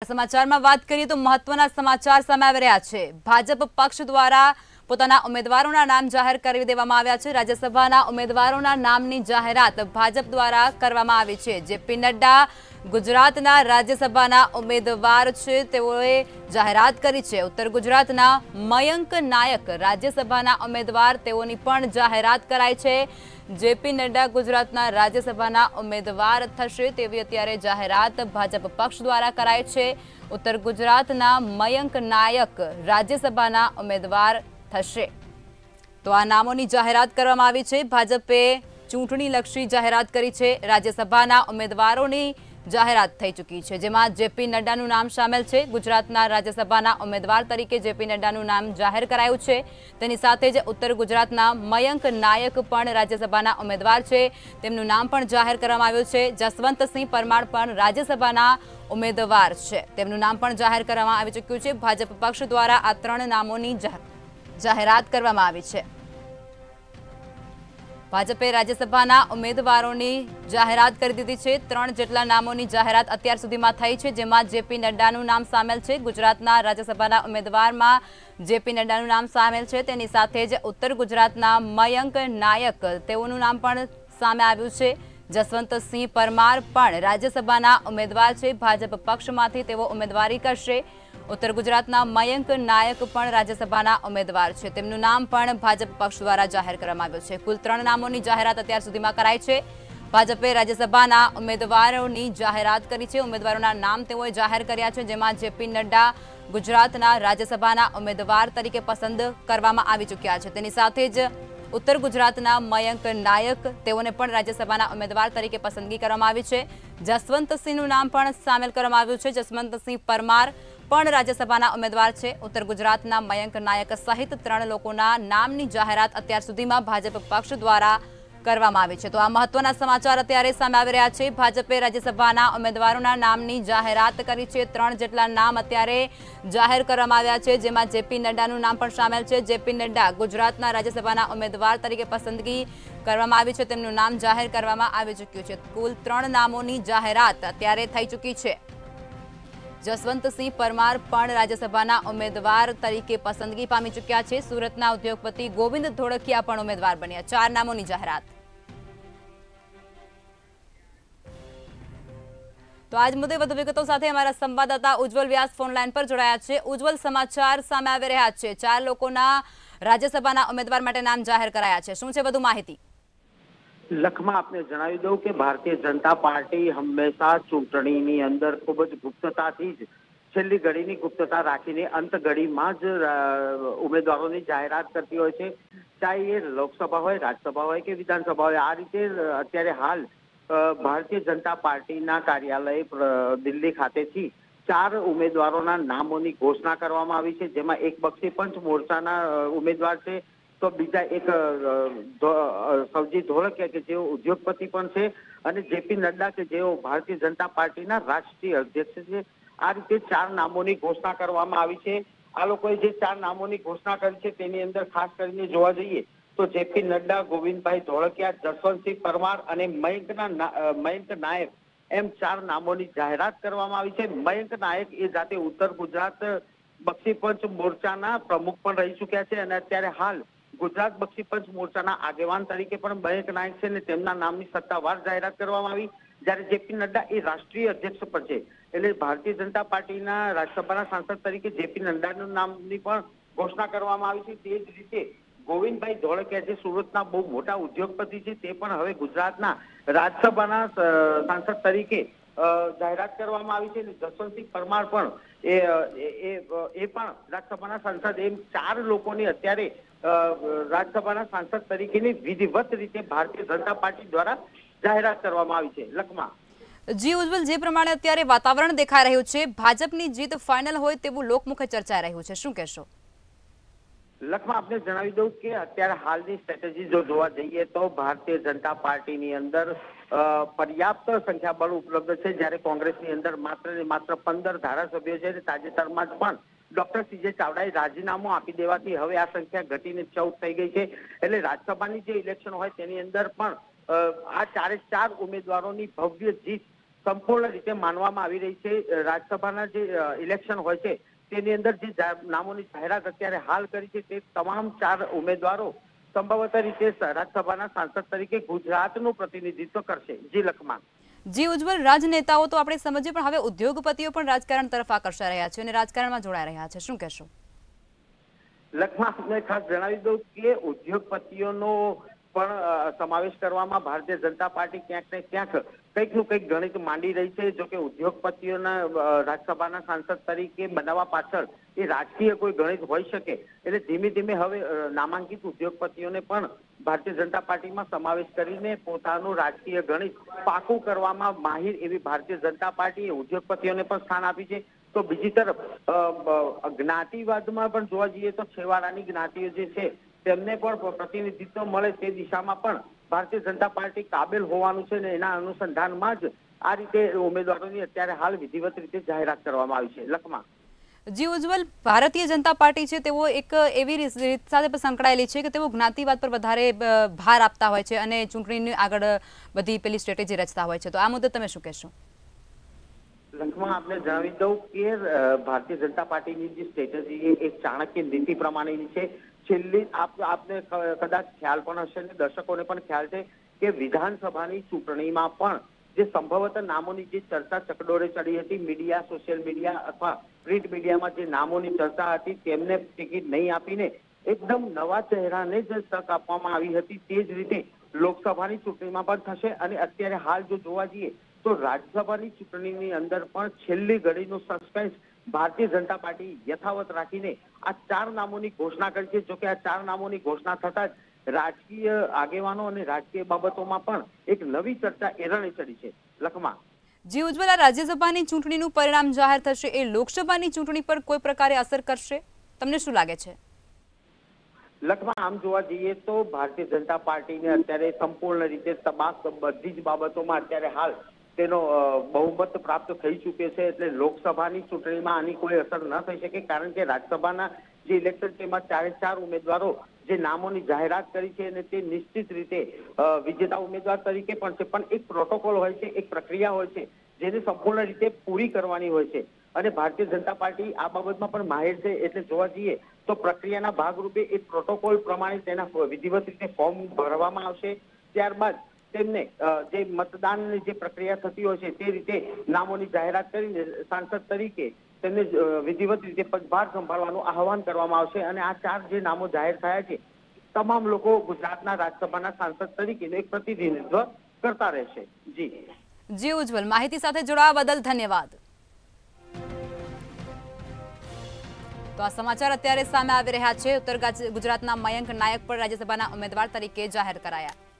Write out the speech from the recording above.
સમાચારમાં વાત કરીએ તો મહત્વના સમાચાર સામે આવી રહ્યા છે। ભાજપ પક્ષ દ્વારા પોતાના ઉમેદવારોના નામ જાહેર કરી દેવામાં આવ્યા છે। રાજ્યસભાના ઉમેદવારોના નામની જાહેરાત ભાજપ દ્વારા કરવામાં આવી છે। જેપી નડ્ડા ગુજરાતના રાજ્યસભાના ઉમેદવાર છે, તેઓએ જાહેરાત કરી છે। ઉત્તર ગુજરાતના મયંક નાયક રાજ્યસભાના ઉમેદવાર, તેઓની પણ જાહેરાત કરાઈ છે। જેપી નડ્ડા ગુજરાતના રાજ્યસભાના ઉમેદવાર થશે તેવી અત્યારે જાહેરાત ભાજપ પક્ષ દ્વારા કરાઈ છે। ઉત્તર ગુજરાતના મયંક નાયક રાજ્યસભાના ઉમેદવાર થશે। તો આ નામોની જાહેરાત કરવામાં આવી છે। ભાજપે ચૂંટણીલક્ષી જાહેરાત કરી છે। રાજ્યસભાના ઉમેદવારોની જાહેરાત થઈ ચૂકી છે, જેમાં જેપી નડ્ડાનું નામ સામેલ છે। ગુજરાતના રાજ્યસભાના ઉમેદવાર તરીકે જેપી નડ્ડાનું નામ જાહેર કરાયું છે। તેની સાથે જ ઉત્તર ગુજરાતના મયંક નાયક પણ રાજ્યસભાના ઉમેદવાર છે, તેમનું નામ પણ જાહેર કરવામાં આવ્યું છે। જસવંતસિંહ પરમાર પણ રાજ્યસભાના ઉમેદવાર છે, તેમનું નામ પણ જાહેર કરવામાં આવી ચૂક્યું છે। ભાજપ પક્ષ દ્વારા આ 3 નામોની જાહેરાત કરવામાં આવી છે। ભાજપે રાજ્યસભાના ઉમેદવારોની જાહેરાત કરી દીધી છે। 3 જેટલા નામોની જાહેરાત અત્યાર સુધીમાં થઈ છે, જેમાં જેપી નડ્ડાનું નામ સામેલ છે। ગુજરાતના રાજ્યસભાના ઉમેદવારમાં જેપી નડ્ડાનું નામ સામેલ છે। તેની સાથે જ ઉત્તર ગુજરાતના મયંક નાયક, તેઓનું નામ પણ સામે આવ્યું છે। જસવંતસિંહ પરમાર પણ રાજ્યસભાના ઉમેદવાર છે, ભાજપ પક્ષમાંથી તેઓ ઉમેદવારી કરશે। ઉત્તર ગુજરાતના મયંક નાયક પણ રાજ્યસભાના ઉમેદવાર છે, તેમનું નામ પણ ભાજપ પક્ષ દ્વારા જાહેર કરવામાં આવ્યું છે। કુલ 3 નામોની જાહેરાત અત્યાર સુધીમાં કરાઈ છે। ભાજપે રાજ્યસભાના ઉમેદવારોની જાહેરાત કરી છે। ઉમેદવારોના નામ તેઓએ જાહેર કર્યા છે, જેમાં જેપી નડ્ડા ગુજરાતના રાજ્યસભાના ઉમેદવાર તરીકે પસંદ કરવામાં આવી ચૂક્યા છે। તેની સાથે જ ઉત્તર ગુજરાતના મયંક નાયક, તેઓને પણ રાજ્યસભાના ઉમેદવાર તરીકે પસંદગી કરવામાં આવી છે। જસવંતસિંહનું નામ પણ સામેલ કરવામાં આવ્યું છે। જસવંતસિંહ પરમાર પણ રાજ્યસભાના ઉમેદવાર છે। ઉત્તર ગુજરાતના મયંક નાયક સહિત 3 લોકોના નામની જાહેરાત અત્યાર સુધીમાં ભાજપ પક્ષ દ્વારા કરવામાં આવી છે। તો આ મહત્વના સમાચાર અત્યારે સામે આવી રહ્યા છે। ભાજપે રાજ્યસભાના ઉમેદવારોના નામની જાહેરાત કરી છે। 3 જેટલા નામ અત્યારે જાહેર કરવામાં આવ્યા છે, જેમાં જેપી નડ્ડાનું નામ પણ સામેલ છે। જેપી નડ્ડા ગુજરાતના રાજ્યસભાના ઉમેદવાર તરીકે પસંદગી કરવામાં આવી છે, તેમનું નામ જાહેર કરવામાં આવી ચૂક્યું છે। કુલ 3 નામોની જાહેરાત અત્યારે થઈ ચૂકી છે। જસવંતસિંહ પરમાર પણ રાજ્યસભાના ઉમેદવાર તરીકે પસંદગી પામી ચૂક્યા છે। સુરતના ઉદ્યોગપતિ ગોવિંદ ધોળકિયા પણ ઉમેદવાર બન્યા। 4 નામોની જાહેરાત। તો આજ મુદ્દે વધુ વિગતો સાથે અમારા સંવાદદાતા ઉજ્જવલ વ્યાસ ફોન લાઈન પર જોડાયા છે। ઉજ્જવલ, સમાચાર સામે આવી રહ્યા છે, 4 લોકોના રાજ્યસભાના ઉમેદવાર માટે નામ જાહેર કરાયા છે, શું છે વધુ માહિતી? લખમાં આપને જણાવી દઉં કે ભારતીય જનતા પાર્ટી હંમેશા ચૂંટણીની અંદર ખૂબ જ ગુપ્તતાથી જ છેલ્લી ઘડીની ગુપ્તતા રાખીને અંત ઘડીમાં જ ઉમેદવારોની જાહેરાત કરતી હોય છે। ચાહે એ લોકસભા હોય, રાજ્યસભા હોય કે વિધાનસભા હોય। આ રીતે અત્યારે હાલ ભારતીય જનતા પાર્ટીના કાર્યાલય દિલ્હી ખાતેથી 4 ઉમેદવારોના નામોની ઘોષણા કરવામાં આવી છે, જેમાં એક બક્ષી પંચ મોરચાના ઉમેદવાર છે, તો બીજા એક સવજી ધોળકિયા કે જેઓ ઉદ્યોગપતિ પણ છે, અને જેપી નડ્ડા કે જેઓ ભારતીય જનતા પાર્ટીના રાષ્ટ્રીય અધ્યક્ષ છે। આ રીતે 4 નામોની ઘોષણા કરવામાં આવી છે। આ લોકોએ જે 4 નામોની ઘોષણા કરી છે તેની અંદર ખાસ કરીને જોવા જઈએ તો જેપી નડ્ડા, ગોવિંદભાઈ ધોળકિયા, જસવંતસિંહ પરમાર અને મયંક નાયક એમ 4 નામોની જાહેરાત કરવામાં આવી છે। મયંક નાયક એ જાતે ઉત્તર ગુજરાત બક્ષી પંચ મોરચાના પ્રમુખ પણ રહી ચૂક્યા છે, અને અત્યારે હાલ ગુજરાત બક્ષી પંચ મોરચાના આગેવાન તરીકે પણ મયંક નાયક છે, અને તેમના નામની સત્તાવાર જાહેરાત કરવામાં આવી। જ્યારે જેપી નડ્ડા એ રાષ્ટ્રીય અધ્યક્ષ પણ છે, એટલે ભારતીય જનતા પાર્ટીના રાજ્યસભાના સાંસદ તરીકે જેપી નડ્ડાનું નામની પણ ઘોષણા કરવામાં આવી છે। તે જ રીતે ગોવિંદભાઈ ધોળકિયા, જે સુરતના બહુ મોટા ઉદ્યોગપતિ છે, તે પણ હવે ગુજરાતના રાજ્યસભાના સાંસદ તરીકે જાહેરાત કરવામાં આવી છે। જસવંતસિંહ પરમાર પણ એ પણ રાજ્યસભાના સાંસદ, એમ 4 લોકોની અત્યારે રાજ્યસભાના સાંસદ તરીકેની વિધિવત રીતે ભારતીય જનતા પાર્ટી દ્વારા જાહેરાત કરવામાં આવી છે। લખમાં જી ઉજ્જવલ, જે પ્રમાણે અત્યારે વાતાવરણ દેખાઈ રહ્યું છે, ભાજપની જીત ફાઇનલ હોય તેવું લોકમુખે ચર્ચાઈ રહ્યું છે, શું કહેશો? લખમાં આપને જણાવી દઉં કે અત્યારે હાલની સ્ટ્રેટેજી જો જોવા જઈએ તો ભારતીય જનતા પાર્ટીની અંદર પર્યાપ્ત સંખ્યાબળ ઉપલબ્ધ છે, જ્યારે કોંગ્રેસની અંદર માત્ર ને માત્ર 15 ધારાસભ્યો છે। તાજેતરમાં જ પણ ડોક્ટર સીજે ચાવડાએ રાજીનામું આપી દેવાથી હવે આ સંખ્યા ઘટીને 14 થઈ ગઈ છે। એટલે રાજ્યસભાની જે ઇલેક્શન હોય તેની અંદર પણ આ 4 ઉમેદવારોની ભવ્ય જીત સંપૂર્ણ રીતે માનવામાં આવી રહી છે। રાજ્યસભાના જે ઇલેક્શન હોય છે તેની અંદર જે નામોની જાહેરાત અત્યારે હાલ કરી છે તે તમામ 4 ઉમેદવારો સંભવત રીતે રાજ્યસભાના સાંસદ તરીકે ગુજરાતનું પ્રતિનિધિત્વ કરશે। જી લખમા। જી ઉજ્જવલ, રાજનેતાઓ તો આપણે સમજીએ, પણ હવે ઉદ્યોગપતિઓ પણ રાજકારણ તરફ આકર્ષાઈ રહ્યા છે અને રાજકારણમાં જોડાઈ રહ્યા છે, શું કહેશો? લખમા, આપને ખાસ જણાવી દઉં કે ઉદ્યોગપતિઓનો પણ સમાવેશ કરવામાં ભારતીય જનતા પાર્ટી ક્યાંક ને ક્યાંક કંઈકનું કંઈક ગણિત માંડી રહી છે। જો કે ઉદ્યોગપતિઓના રાજ્યસભાના સાંસદ તરીકે બનાવવા પાછળ એ રાજકીય કોઈ ગણિત હોઈ શકે, એટલે ધીમે ધીમે હવે નામાંકિત ઉદ્યોગપતિઓને પણ ભારતીય જનતા પાર્ટીમાં સમાવેશ કરીને પોતાનું રાજકીય ગણિત પાકું કરવામાં માહિર એવી ભારતીય જનતા પાર્ટીએ ઉદ્યોગપતિઓને પણ સ્થાન આપી છે। તો બીજી તરફ જ્ઞાતિવાદમાં પણ જોવા જઈએ તો છેવાડાની જ્ઞાતિઓ જે છે તેમને પણ પ્રતિનિધિત્વ મળે તે દિશામાં પણ ભારતીય જનતા પાર્ટી કાબેલ હોવાનું છે ને એના અનુસંધાનમાં જ આ રીતે ઉમેદવારોની અત્યારે હાલ વિધિવત રીતે જાહેરાત કરવામાં આવી છે। લખમા। જી ઉજ્જવલ, ભારતીય જનતા પાર્ટી છે તેઓ એક એવી રીત સાથે પણ સંકળાયેલી છે કે તેઓ જ્ઞાતિવાદ પર વધારે ભાર આપતા હોય છે અને ચૂંટણીની આગળ બધી પેલી સ્ટ્રેટેજી રચતા હોય છે, તો આ મુદ્દે તમે શું કહેશો? લખમાં આપને જણાવી દઉં કે ભારતીય જનતા પાર્ટીની જે સ્ટ્રેટેજી એક ચાણક્ય નીતિ પ્રમાણેની છે। છેલ્લી આપને કદાચ ખ્યાલ પણ હશે ને દર્શકોને પણ ખ્યાલ છે કે વિધાનસભાની ચૂંટણીમાં પણ જે સંભવત નામોની જે ચર્ચા ચકડોળે ચડી હતી, મીડિયા, સોશિયલ મીડિયા અથવા પ્રિન્ટ મીડિયામાં જે નામોની ચર્ચા હતી તેમને ટિકિટ નહીં આપીને એકદમ નવા ચહેરાને જ તક આપવામાં આવી હતી। તે જ રીતે લોકસભાની ચૂંટણીમાં પણ થશે અને અત્યારે હાલ જો જોવા જઈએ તો રાજ્યસભાની ચૂંટણીની અંદર પણ છેલ્લી ઘડીનું સસ્પેન્સ ભારતીય જનતા પાર્ટી યથાવત રાખીને આ 4 નામોની ઘોષણા કરી છે। જો કે આ 4 નામોની ઘોષણા થતાં જ રાજકીય આગેવાનો અને રાજકીય બાબતોમાં પણ એક નવી ચર્ચા એરણે ચડી છે। લખમા। જી ઉજ્જવલ, આ રાજ્યસભાની ચૂંટણીનું પરિણામ જાહેર થશે એ લોકસભાની ચૂંટણી પર કોઈ પ્રકારે અસર કરશે, તમને શું લાગે છે? લખમાં, આમ જોવા જઈએ તો ભારતીય જનતા પાર્ટીને અત્યારે સંપૂર્ણ રીતે બધી જ બાબતોમાં અત્યારે હાલ તેનો બહુમત પ્રાપ્ત થઈ ચૂક્યો છે, એટલે લોકસભાની ચૂંટણીમાં આની કોઈ અસર ન થઈ શકે, કારણ કે રાજ્યસભાના જે ઇલેક્શન છે એમાં 4 ઉમેદવારો જે નામોની જાહેરાત કરી છે અને તે નિશ્ચિત રીતે વિજેતા ઉમેદવાર તરીકે પણ છે, પણ એક પ્રોટોકોલ હોય છે, એક પ્રક્રિયા હોય છે જેને સંપૂર્ણ રીતે પૂરી કરવાની હોય છે અને ભારતીય જનતા પાર્ટી આ બાબતમાં પણ માહિર છે। એટલે જોવા જઈએ તો પ્રક્રિયાના ભાગરૂપે એક પ્રોટોકોલ પ્રમાણે તેના વિધિવત રીતે ફોર્મ ભરવામાં આવશે, ત્યારબાદ તેમને જે મતદાનની જે પ્રક્રિયા થતી હોય છે તે રીતે નામોની જાહેરાત કરીને સાંસદ તરીકે તેમને વિધિવત રીતે પદભાર સંભાળવાનું આહવાન કરવામાં આવશે અને આ 4 જે નામો જાહેર થયા છે તમામ લોકો ગુજરાતના રાજ્યસભાના સાંસદ તરીકે એક પ્રતિનિધિત્વ કરતા રહેશે। જી ઉજ્જવલ, માહિતી સાથે જોડાવા બદલ ધન્યવાદ। તો આ સમાચાર અત્યારે સામે આવી રહ્યા છે। ઉત્તર ગુજરાતના મયંક નાયક પણ રાજ્યસભાના ઉમેદવાર તરીકે જાહેર કરાયા।